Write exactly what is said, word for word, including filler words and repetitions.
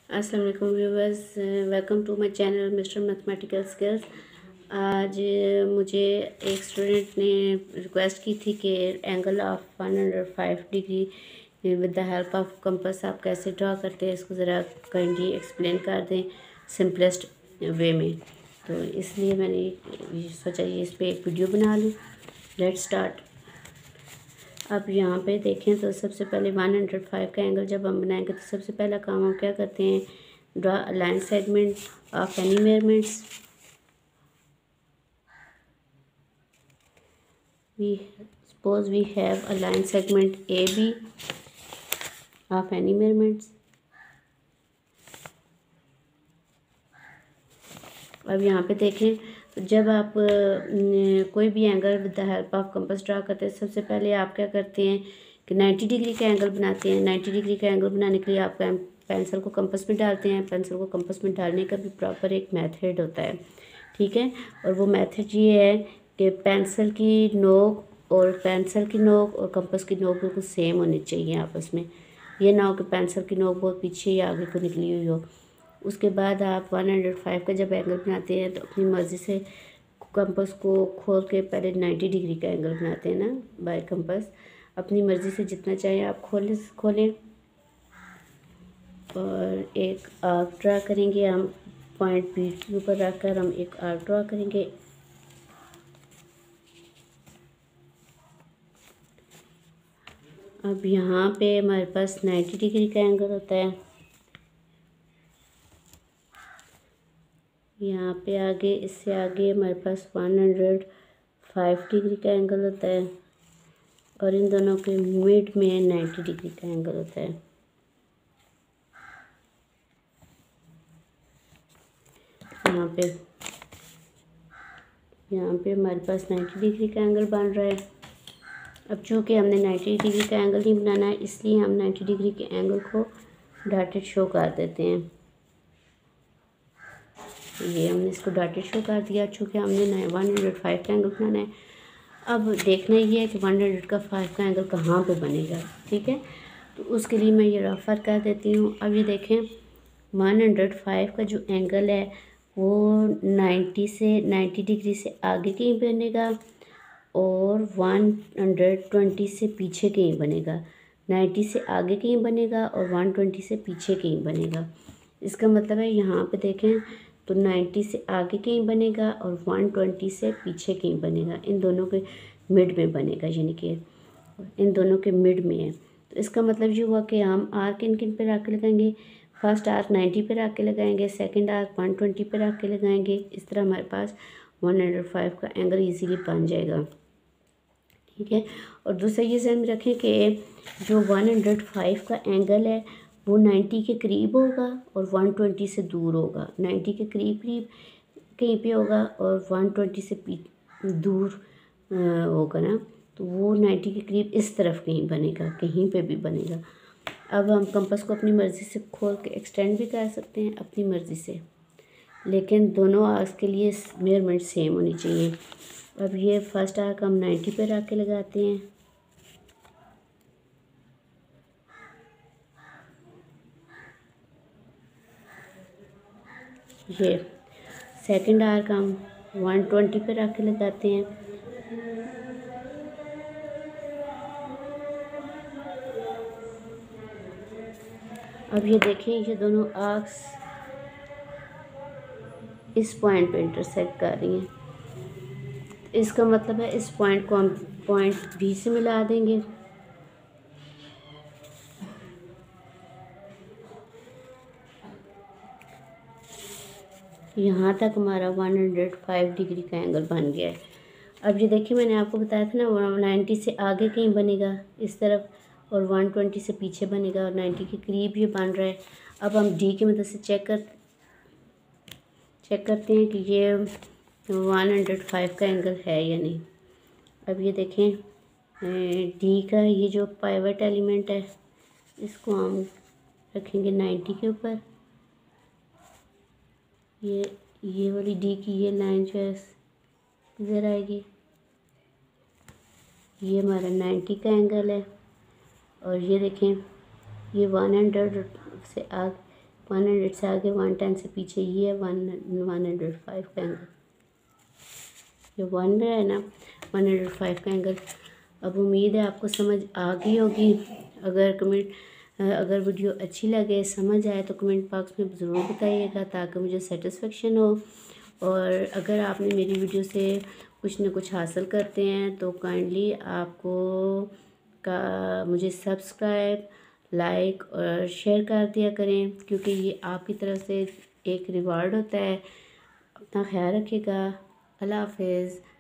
अस्सलाम वालेकुम viewers, welcome to my channel mister mathematical skills. आज uh, मुझे एक स्टूडेंट ने रिक्वेस्ट की थी कि angle of one hundred five degree with the help of compass आप कैसे ड्रा करते हैं, इसको ज़रा काइंडली एक्सप्लेन कर दें सिंपलेस्ट वे में। तो इसलिए मैंने ये सोचा ये इस पर एक वीडियो बना लूँ। Let's start. अब यहाँ पे देखें तो सबसे पहले वन हंड्रेड फाइव का एंगल जब हम बनाएंगे तो सबसे पहला काम हम क्या करते हैं, draw a line segment of any measurements. We suppose we have a line segment A B of any measurements. अब यहाँ पे देखें तो जब आप न, कोई भी angle with the help of compass draw करते हैं, सबसे पहले आप क्या करते हैं कि नाइन्टी डिग्री का एंगल बनाते हैं। नाइन्टी डिग्री का एंगल बनाने के लिए आप पेंसिल को कंपास में डालते हैं। पेंसिल को कंपास में डालने का भी प्रॉपर एक मेथड होता है, ठीक है। और वो मेथड ये है कि पेंसिल की नोक और पेंसिल की नोक और कंपास की नोक बिल्कुल सेम होनी चाहिए आपस में। ये ना हो कि पेंसिल की नोक बहुत पीछे या आगे को निकली हुई हो। उसके बाद आप वन हंड्रेड फाइव का जब एंगल बनाते हैं तो अपनी मर्ज़ी से कंपास को खोल के पहले नाइन्टी डिग्री का एंगल बनाते हैं ना बाय कंपास। अपनी मर्ज़ी से जितना चाहें आप खोलें खोलें और एक आर्क ड्रा करेंगे हम। पॉइंट बी के ऊपर रखकर हम एक आर्क ड्रा करेंगे। अब यहाँ पे हमारे पास नाइन्टी डिग्री का एंगल होता है। यहाँ पे आगे इससे आगे हमारे पास वन हंड्रेड फाइव डिग्री का एंगल होता है और इन दोनों के मिड में नाइन्टी डिग्री का एंगल होता है। यहाँ पे यहाँ पे हमारे पास नाइन्टी डिग्री का एंगल बन रहा है। अब चूँकि हमने नाइन्टी डिग्री का एंगल नहीं बनाना है, इसलिए हम नाइन्टी डिग्री के एंगल को डॉटेड शो कर देते हैं। ये हमने इसको डॉटेड शो कर दिया चूँकि हमने वन हंड्रेड फाइव का एंगल बनाना है। अब देखना ये है कि वन हंड्रेड का फाइव का एंगल कहाँ पे बनेगा, ठीक है। तो उसके लिए मैं ये रेफर कर देती हूँ। अब ये देखें वन हंड्रेड फाइव का जो एंगल है वो नाइन्टी से नाइन्टी डिग्री से आगे कहीं बनेगा और वन हंड्रेड ट्वेंटी से पीछे कहीं बनेगा। नाइन्टी से आगे कहीं बनेगा और वन ट्वेंटी से पीछे कहीं बनेगा। इसका मतलब है यहाँ पे देखें तो नाइन्टी से आगे कहीं बनेगा और वन ट्वेंटी से पीछे कहीं बनेगा। इन दोनों के मिड में बनेगा, यानी कि इन दोनों के मिड में है। तो इसका मतलब ये हुआ कि हम आर्क किन किन पे रख के लगाएंगे। फर्स्ट आर्क नाइन्टी पे रख के लगाएंगे, सेकंड आर्क वन ट्वेंटी पे रख के लगाएंगे। इस तरह हमारे पास वन हंड्रेड फाइव का एंगल इजीली बन जाएगा, ठीक है। और दूसरा ये ध्यान में रखें कि जो वन हंड्रेड फाइव का एंगल है वो नाइन्टी के करीब होगा और वन ट्वेंटी से दूर होगा। नाइन्टी के करीब करीब कहीं पे होगा और वन ट्वेंटी से दूर होगा ना, तो वो नाइन्टी के करीब इस तरफ कहीं बनेगा, कहीं पे भी बनेगा। अब हम कंपास को अपनी मर्ज़ी से खोल के एक्सटेंड भी कर सकते हैं अपनी मर्ज़ी से, लेकिन दोनों आर्क्स के लिए मेजरमेंट सेम होनी चाहिए। अब ये फर्स्ट आर्क हम नाइन्टी पे रख के लगाते हैं। ये सेकंड आर्क हम वन ट्वेंटी पे रख के लगाते हैं। अब ये देखें ये दोनों आर्क्स इस पॉइंट पे इंटरसेक्ट कर रही हैं। इसका मतलब है इस पॉइंट को हम पॉइंट बी से मिला देंगे। यहाँ तक हमारा वन हंड्रेड फाइव डिग्री का एंगल बन गया है। अब ये देखिए मैंने आपको बताया था ना नाइन्टी से आगे कहीं बनेगा इस तरफ और वन ट्वेंटी से पीछे बनेगा और नाइन्टी के करीब ये बन रहा है। अब हम डी की मदद से चेक कर चेक करते हैं कि ये वन हंड्रेड फाइव का एंगल है या नहीं। अब ये देखें डी का ये जो पाइवट एलिमेंट है इसको हम रखेंगे नाइन्टी के ऊपर। ये ये वाली डी की ये लाइन जो है इधर आएगी। ये हमारा नाइन्टी का एंगल है और ये देखें ये वन हंड्रेड से आगे वन हंड्रेड से आगे वन टेन से पीछे ये है वन वन हंड्रेड फाइव का एंगल, ये वन है ना वन हंड्रेड फाइव का एंगल। अब उम्मीद है आपको समझ आ गई होगी। अगर कमेंट अगर वीडियो अच्छी लगे, समझ आए तो कमेंट बॉक्स में ज़रूर बताइएगा ताकि मुझे सेटिस्फेक्शन हो। और अगर आपने मेरी वीडियो से कुछ ना कुछ हासिल करते हैं तो काइंडली आपको का मुझे सब्सक्राइब, लाइक और शेयर कर दिया करें, क्योंकि ये आपकी तरफ से एक रिवार्ड होता है। अपना ख्याल रखिएगा। अल्लाह हाफिज़।